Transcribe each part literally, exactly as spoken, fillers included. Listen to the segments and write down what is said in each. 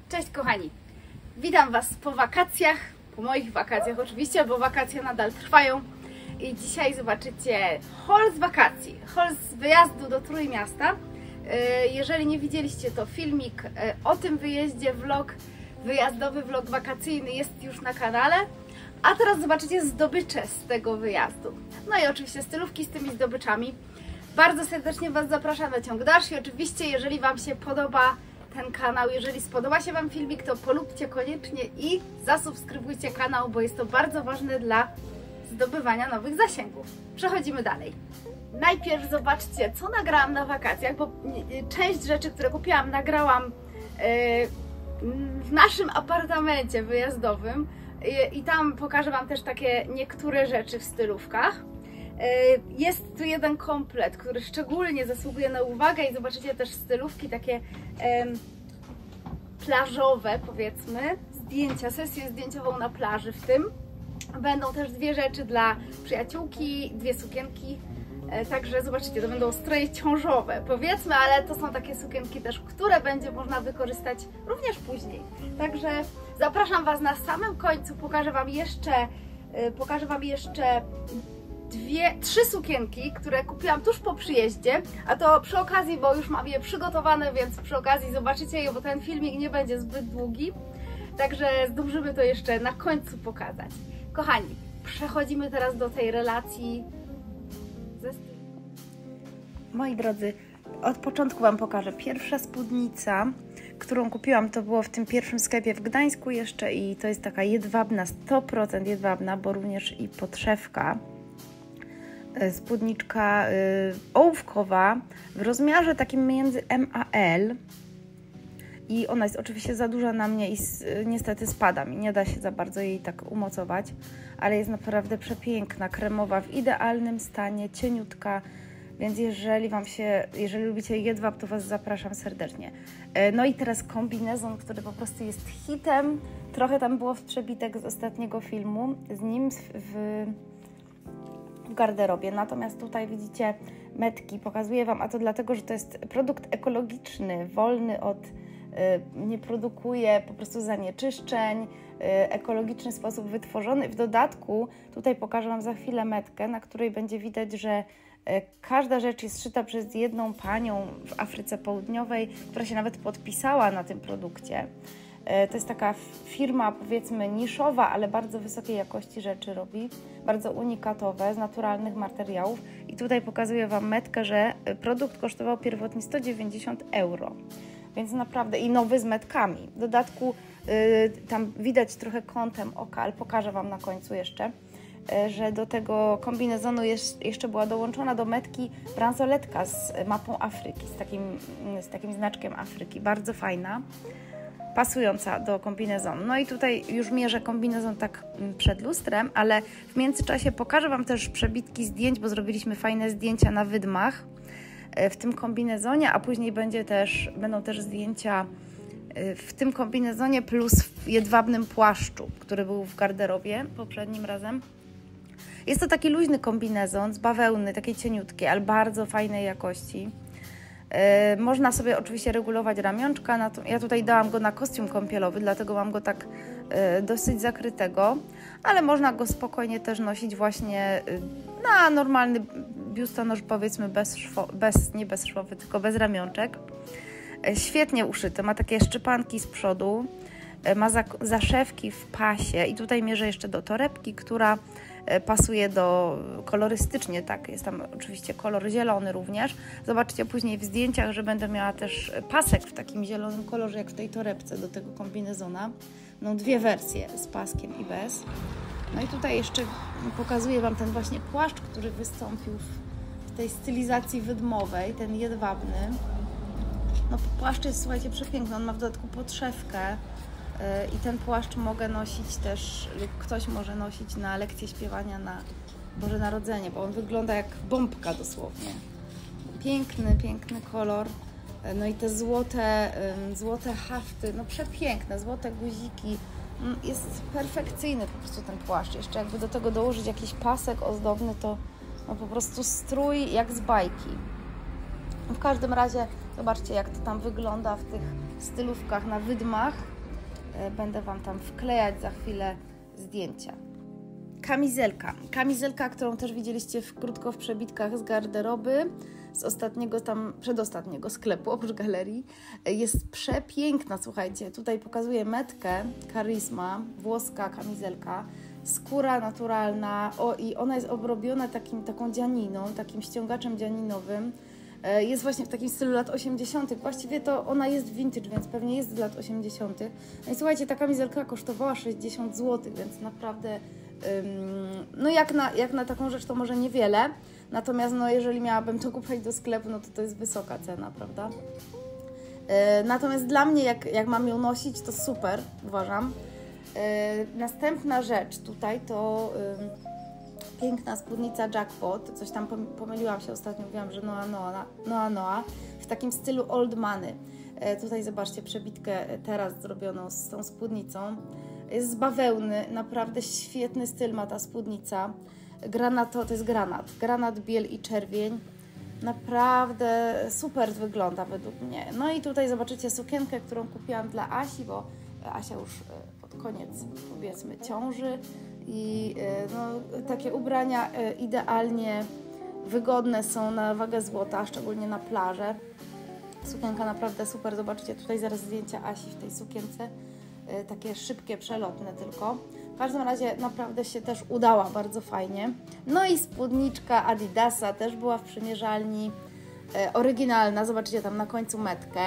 Cześć kochani, witam Was po wakacjach, po moich wakacjach oczywiście, bo wakacje nadal trwają i dzisiaj zobaczycie haul z wakacji, haul z wyjazdu do Trójmiasta. Jeżeli nie widzieliście, to filmik o tym wyjeździe, vlog wyjazdowy, vlog wakacyjny jest już na kanale, a teraz zobaczycie zdobycze z tego wyjazdu. No i oczywiście stylówki z tymi zdobyczami. Bardzo serdecznie Was zapraszam na ciąg dalszy. Oczywiście, jeżeli Wam się podoba ten kanał, jeżeli spodoba się Wam filmik, to polubcie koniecznie i zasubskrybujcie kanał, bo jest to bardzo ważne dla zdobywania nowych zasięgów. Przechodzimy dalej. Najpierw zobaczcie, co nagrałam na wakacjach, bo część rzeczy, które kupiłam, nagrałam w naszym apartamencie wyjazdowym i tam pokażę Wam też takie niektóre rzeczy w stylówkach. Jest tu jeden komplet, który szczególnie zasługuje na uwagę i zobaczycie też stylówki takie em, plażowe, powiedzmy, zdjęcia, sesję zdjęciową na plaży w tym. Będą też dwie rzeczy dla przyjaciółki, dwie sukienki, e, także zobaczycie, to będą stroje ciążowe, powiedzmy, ale to są takie sukienki też, które będzie można wykorzystać również później. Także zapraszam Was na samym końcu, pokażę Wam jeszcze, e, pokażę Wam jeszcze Dwie, trzy sukienki, które kupiłam tuż po przyjeździe, a to przy okazji, bo już mam je przygotowane, więc przy okazji zobaczycie je, bo ten filmik nie będzie zbyt długi, także zdążymy to jeszcze na końcu pokazać. Kochani, przechodzimy teraz do tej relacji ze... Moi drodzy, od początku Wam pokażę. Pierwsza spódnica, którą kupiłam, to było w tym pierwszym sklepie w Gdańsku jeszcze i to jest taka jedwabna, sto procent jedwabna, bo również i podszewka. Spódniczka y, ołówkowa w rozmiarze takim między M a L i ona jest oczywiście za duża na mnie i s, niestety spada mi, nie da się za bardzo jej tak umocować, ale jest naprawdę przepiękna, kremowa, w idealnym stanie, cieniutka, więc jeżeli Wam się, jeżeli lubicie jedwab, to Was zapraszam serdecznie. No i teraz kombinezon, który po prostu jest hitem, trochę tam było w przebitek z ostatniego filmu, z nim w, w w garderobie, natomiast tutaj widzicie metki, pokazuję Wam, a to dlatego, że to jest produkt ekologiczny, wolny od, y, nie produkuje po prostu zanieczyszczeń, y, ekologiczny sposób wytworzony. W dodatku tutaj pokażę Wam za chwilę metkę, na której będzie widać, że y, każda rzecz jest szyta przez jedną panią w Afryce Południowej, która się nawet podpisała na tym produkcie. To jest taka firma, powiedzmy, niszowa, ale bardzo wysokiej jakości rzeczy robi, bardzo unikatowe, z naturalnych materiałów. I tutaj pokazuję Wam metkę, że produkt kosztował pierwotnie sto dziewięćdziesiąt euro, więc naprawdę i nowy z metkami. W dodatku yy, tam widać trochę kątem oka, ale pokażę Wam na końcu jeszcze, yy, że do tego kombinezonu jest, jeszcze była dołączona do metki bransoletka z mapą Afryki, z takim, z takim znaczkiem Afryki, bardzo fajna, pasująca do kombinezonu. No i tutaj już mierzę kombinezon tak przed lustrem, ale w międzyczasie pokażę Wam też przebitki zdjęć, bo zrobiliśmy fajne zdjęcia na wydmach w tym kombinezonie, a później będzie też, będą też zdjęcia w tym kombinezonie plus w jedwabnym płaszczu, który był w garderobie poprzednim razem. Jest to taki luźny kombinezon z bawełny, takiej cieniutkiej, ale bardzo fajnej jakości. Yy, można sobie oczywiście regulować ramionczka, to, ja tutaj dałam go na kostium kąpielowy, dlatego mam go tak yy, dosyć zakrytego, ale można go spokojnie też nosić właśnie yy, na normalny biustonosz, powiedzmy bez, szwo, bez nie bez szwowy, tylko bez ramionczek. Yy, świetnie uszyty, ma takie szczypanki z przodu, yy, ma za, zaszewki w pasie i tutaj mierzę jeszcze do torebki, która pasuje do, kolorystycznie, tak, jest tam oczywiście kolor zielony również. Zobaczcie później w zdjęciach, że będę miała też pasek w takim zielonym kolorze, jak w tej torebce do tego kombinezona. No dwie wersje, z paskiem i bez. No i tutaj jeszcze pokazuję Wam ten właśnie płaszcz, który wystąpił w tej stylizacji wydmowej, ten jedwabny. No płaszcz jest, słuchajcie, przepiękny, on ma w dodatku podszewkę. I ten płaszcz mogę nosić też, lub ktoś może nosić na lekcję śpiewania na Boże Narodzenie, bo on wygląda jak bombka dosłownie. Piękny, piękny kolor. No i te złote, złote hafty, no przepiękne, złote guziki. Jest perfekcyjny po prostu ten płaszcz. Jeszcze jakby do tego dołożyć jakiś pasek ozdobny, to no po prostu strój jak z bajki. W każdym razie zobaczcie, jak to tam wygląda w tych stylówkach na wydmach. Będę Wam tam wklejać za chwilę zdjęcia. Kamizelka. Kamizelka, którą też widzieliście w, krótko w przebitkach z garderoby, z ostatniego tam, przedostatniego sklepu, oprócz galerii. Jest przepiękna, słuchajcie. Tutaj pokazuję metkę, Charisma, włoska kamizelka. Skóra naturalna o, i ona jest obrobiona takim, taką dzianiną, takim ściągaczem dzianinowym. Jest właśnie w takim stylu lat osiemdziesiątych. Właściwie to ona jest vintage, więc pewnie jest z lat osiemdziesiątych. No i słuchajcie, ta kamizelka kosztowała sześćdziesiąt złotych, więc naprawdę ym, no jak na, jak na taką rzecz to może niewiele. Natomiast no jeżeli miałabym to kupować do sklepu, no to to jest wysoka cena, prawda? Yy, natomiast dla mnie, jak, jak mam ją nosić, to super, uważam. Yy, następna rzecz tutaj to yy, piękna spódnica Jackpot. Coś tam pomyliłam się ostatnio, mówiłam, że Noa Noa, Noa Noa w takim stylu old money. Yy, tutaj zobaczcie przebitkę teraz zrobioną z tą spódnicą. Jest z bawełny, naprawdę świetny styl ma ta spódnica. Granato, to jest granat, granat, biel i czerwień. Naprawdę super wygląda według mnie. No i tutaj zobaczycie sukienkę, którą kupiłam dla Asi, bo Asia już pod koniec, powiedzmy, ciąży i no, takie ubrania idealnie wygodne są na wagę złota, szczególnie na plażę. Sukienka naprawdę super, zobaczycie tutaj zaraz zdjęcia Asi w tej sukience, takie szybkie, przelotne tylko. W każdym razie naprawdę się też udała bardzo fajnie. No i spódniczka Adidasa też była w przymierzalni, e, oryginalna, zobaczycie tam na końcu metkę.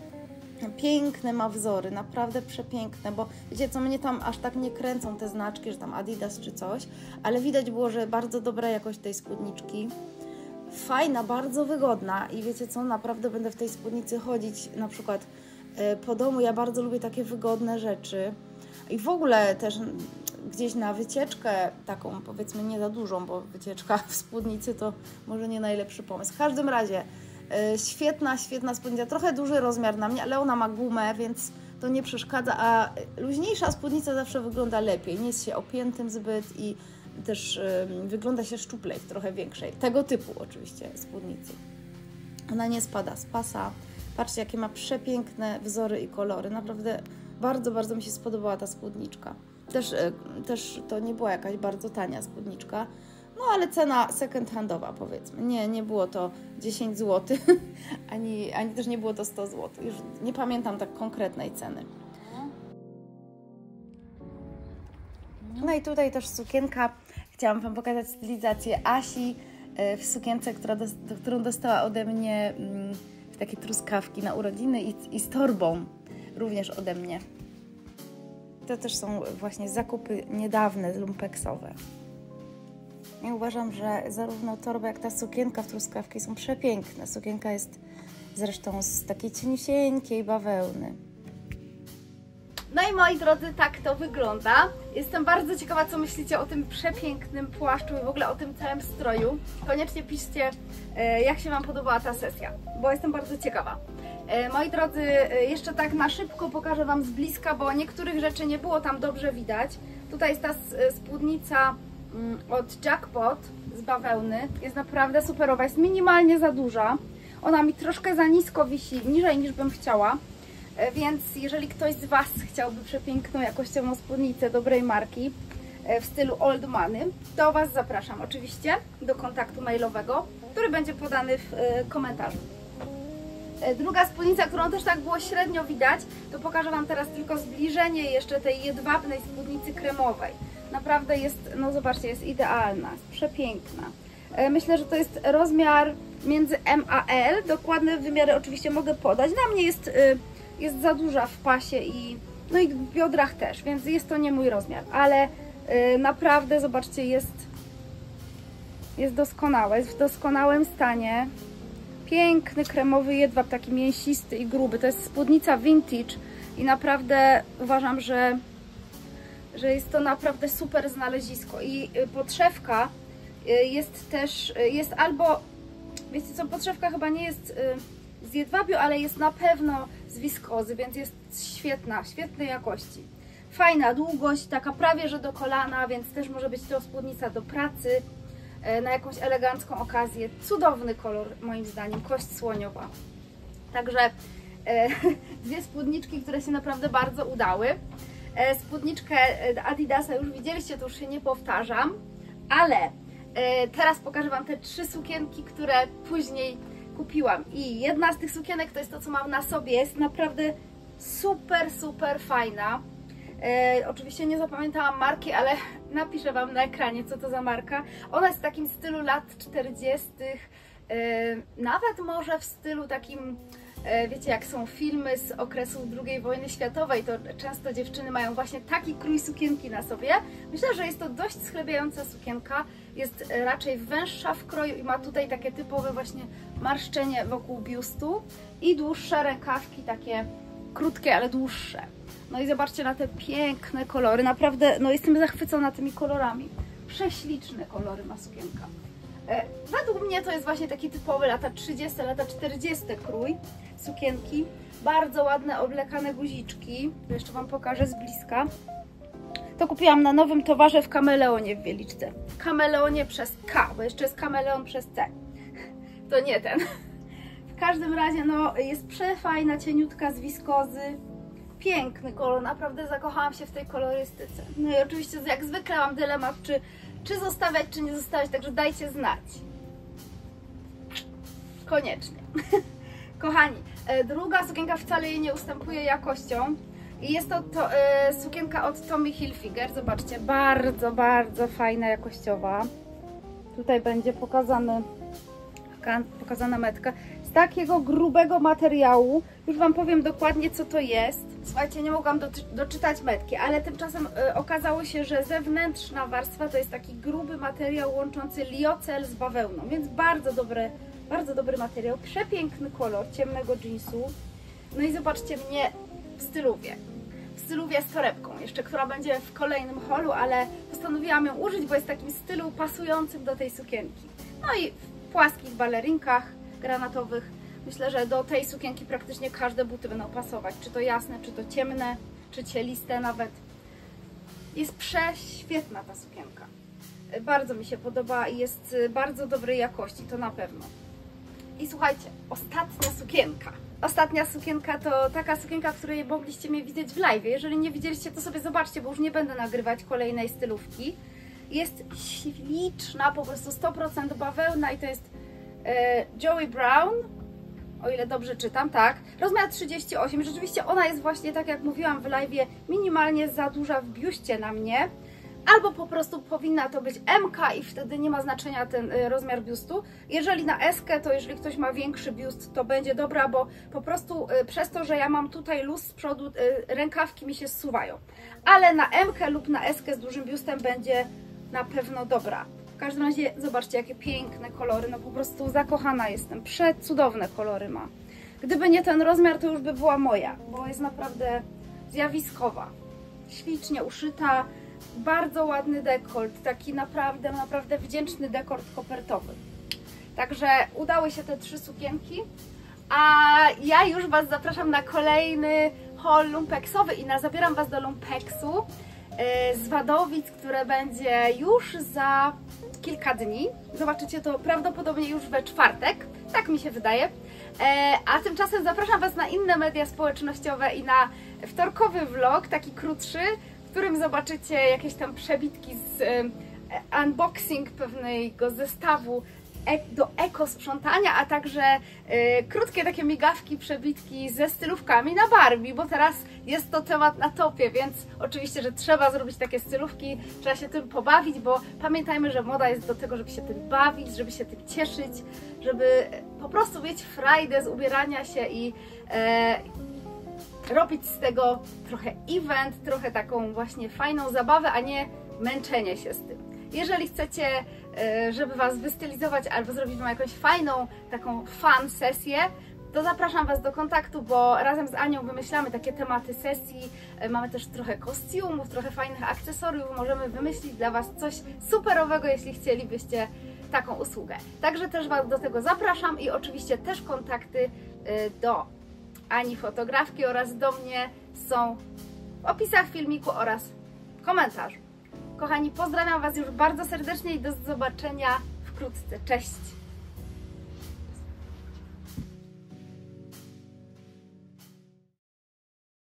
Piękne ma wzory, naprawdę przepiękne, bo wiecie co, mnie tam aż tak nie kręcą te znaczki, że tam Adidas czy coś, ale widać było, że bardzo dobra jakość tej spódniczki. Fajna, bardzo wygodna i wiecie co, naprawdę będę w tej spódnicy chodzić na przykład e, po domu. Ja bardzo lubię takie wygodne rzeczy i w ogóle też gdzieś na wycieczkę, taką powiedzmy nie za dużą, bo wycieczka w spódnicy to może nie najlepszy pomysł. W każdym razie yy, świetna, świetna spódnica, trochę duży rozmiar na mnie, ale ona ma gumę, więc to nie przeszkadza, a luźniejsza spódnica zawsze wygląda lepiej, nie jest się opiętym zbyt i też yy, wygląda się szczuplej w trochę większej, tego typu oczywiście spódnicy. Ona nie spada z pasa, patrzcie jakie ma przepiękne wzory i kolory, naprawdę bardzo, bardzo mi się spodobała ta spódniczka. Też, też to nie była jakaś bardzo tania spódniczka, no ale cena second handowa powiedzmy. Nie, nie było to dziesięć złotych, ani, ani też nie było to sto złotych. Już nie pamiętam tak konkretnej ceny. No i tutaj też sukienka. Chciałam Wam pokazać stylizację Asi w sukience, która dos którą dostała ode mnie w takie truskawki na urodziny i, i z torbą również ode mnie. To też są właśnie zakupy niedawne, lumpeksowe. Ja uważam, że zarówno torba, jak ta sukienka w truskawki są przepiękne. Sukienka jest zresztą z takiej cieniusieńkiej bawełny. No i moi drodzy, tak to wygląda. Jestem bardzo ciekawa, co myślicie o tym przepięknym płaszczu i w ogóle o tym całym stroju. Koniecznie piszcie, jak się Wam podobała ta sesja, bo jestem bardzo ciekawa. Moi drodzy, jeszcze tak na szybko pokażę Wam z bliska, bo niektórych rzeczy nie było tam dobrze widać. Tutaj jest ta spódnica od Jackpot z bawełny. Jest naprawdę superowa, jest minimalnie za duża. Ona mi troszkę za nisko wisi, niżej niż bym chciała. Więc jeżeli ktoś z Was chciałby przepiękną, jakościową spódnicę dobrej marki w stylu old money, to Was zapraszam oczywiście do kontaktu mailowego, który będzie podany w komentarzu. Druga spódnica, którą też tak było średnio widać, to pokażę Wam teraz tylko zbliżenie jeszcze tej jedwabnej spódnicy kremowej. Naprawdę jest, no zobaczcie, jest idealna, jest przepiękna. Myślę, że to jest rozmiar między M a L, dokładne wymiary oczywiście mogę podać. Na mnie jest, jest za duża w pasie i, no i w biodrach też, więc jest to nie mój rozmiar, ale naprawdę zobaczcie, jest, jest doskonałe, jest w doskonałym stanie. Piękny kremowy jedwab, taki mięsisty i gruby. To jest spódnica vintage i naprawdę uważam, że, że jest to naprawdę super znalezisko. I podszewka jest też, jest albo, wiecie co, podszewka chyba nie jest z jedwabiu, ale jest na pewno z wiskozy, więc jest świetna, świetnej jakości. Fajna długość, taka prawie że do kolana, więc też może być to spódnica do pracy, na jakąś elegancką okazję. Cudowny kolor moim zdaniem, kość słoniowa. Także e, dwie spódniczki, które się naprawdę bardzo udały. E, spódniczkę Adidasa już widzieliście, to już się nie powtarzam, ale e, teraz pokażę Wam te trzy sukienki, które później kupiłam. I jedna z tych sukienek to jest to, co mam na sobie, jest naprawdę super, super fajna. E, oczywiście nie zapamiętałam marki, ale napiszę Wam na ekranie, co to za marka. Ona jest w takim stylu lat czterdziestych, e, nawet może w stylu takim, e, wiecie, jak są filmy z okresu drugiej wojny światowej, to często dziewczyny mają właśnie taki krój sukienki na sobie. Myślę, że jest to dość schlebiająca sukienka, jest raczej węższa w kroju i ma tutaj takie typowe właśnie marszczenie wokół biustu i dłuższe rękawki, takie krótkie, ale dłuższe. No i zobaczcie na te piękne kolory, naprawdę no jestem zachwycona tymi kolorami. Prześliczne kolory ma sukienka. E, według mnie to jest właśnie taki typowy lata trzydzieste, lata czterdzieste krój sukienki. Bardzo ładne oblekane guziczki, to jeszcze Wam pokażę z bliska. To kupiłam na nowym towarze w Kameleonie w Wieliczce. Kameleonie przez K, bo jeszcze jest Kameleon przez C. To nie ten. W każdym razie no jest przefajna, cieniutka z wiskozy. Piękny kolor, naprawdę zakochałam się w tej kolorystyce. No i oczywiście jak zwykle mam dylemat, czy, czy zostawiać, czy nie zostawiać, także dajcie znać. Koniecznie. Kochani, druga sukienka wcale jej nie ustępuje jakością. I jest to, to e, sukienka od Tommy Hilfiger. Zobaczcie, bardzo, bardzo fajna, jakościowa. Tutaj będzie pokazany, pokazana metka. Z takiego grubego materiału. Już Wam powiem dokładnie, co to jest. Słuchajcie, nie mogłam do, doczytać metki, ale tymczasem e, okazało się, że zewnętrzna warstwa to jest taki gruby materiał łączący liocel z bawełną. Więc bardzo dobry, bardzo dobry materiał. Przepiękny kolor ciemnego jeansu. No i zobaczcie mnie w styluwie. W styluwie z torebką, jeszcze która będzie w kolejnym holu, ale postanowiłam ją użyć, bo jest w takim stylu pasującym do tej sukienki. No i w płaskich balerinkach granatowych. Myślę, że do tej sukienki praktycznie każde buty będą pasować. Czy to jasne, czy to ciemne, czy cieliste nawet. Jest prześwietna ta sukienka. Bardzo mi się podoba i jest bardzo dobrej jakości, to na pewno. I słuchajcie, ostatnia sukienka. Ostatnia sukienka to taka sukienka, w której mogliście mnie widzieć w live. Jeżeli nie widzieliście, to sobie zobaczcie, bo już nie będę nagrywać kolejnej stylówki. Jest śliczna, po prostu sto procent bawełna i to jest e, Joey Brown, o ile dobrze czytam, tak. Rozmiar trzydzieści osiem. Rzeczywiście ona jest właśnie, tak jak mówiłam w live, minimalnie za duża w biuście na mnie. Albo po prostu powinna to być M K i wtedy nie ma znaczenia ten rozmiar biustu. Jeżeli na S K, to jeżeli ktoś ma większy biust, to będzie dobra, bo po prostu przez to, że ja mam tutaj luz z przodu, rękawki mi się zsuwają. Ale na M K lub na S K z dużym biustem będzie na pewno dobra. W każdym razie zobaczcie, jakie piękne kolory, no po prostu zakochana jestem. Przecudowne kolory ma. Gdyby nie ten rozmiar, to już by była moja, bo jest naprawdę zjawiskowa. Ślicznie uszyta. Bardzo ładny dekolt, taki naprawdę, naprawdę wdzięczny dekolt kopertowy. Także udały się te trzy sukienki, a ja już Was zapraszam na kolejny haul lumpeksowy i na zabieram Was do lumpeksu yy, z Wadowic, które będzie już za kilka dni. Zobaczycie to prawdopodobnie już we czwartek, tak mi się wydaje. E, a tymczasem zapraszam Was na inne media społecznościowe i na wtorkowy vlog, taki krótszy, w którym zobaczycie jakieś tam przebitki z e, unboxing pewnego zestawu e, do eko sprzątania, a także e, krótkie takie migawki, przebitki ze stylówkami na Barbie, bo teraz jest to temat na topie, więc oczywiście, że trzeba zrobić takie stylówki, trzeba się tym pobawić, bo pamiętajmy, że moda jest do tego, żeby się tym bawić, żeby się tym cieszyć, żeby po prostu mieć frajdę z ubierania się i e, robić z tego trochę event, trochę taką właśnie fajną zabawę, a nie męczenie się z tym. Jeżeli chcecie, żeby Was wystylizować albo zrobić Wam jakąś fajną, taką fun sesję, to zapraszam Was do kontaktu, bo razem z Anią wymyślamy takie tematy sesji. Mamy też trochę kostiumów, trochę fajnych akcesoriów. Możemy wymyślić dla Was coś superowego, jeśli chcielibyście taką usługę. Także też Was do tego zapraszam i oczywiście też kontakty do Ani fotografki oraz do mnie są w opisach filmiku oraz w komentarzu. Kochani, pozdrawiam Was już bardzo serdecznie i do zobaczenia wkrótce. Cześć!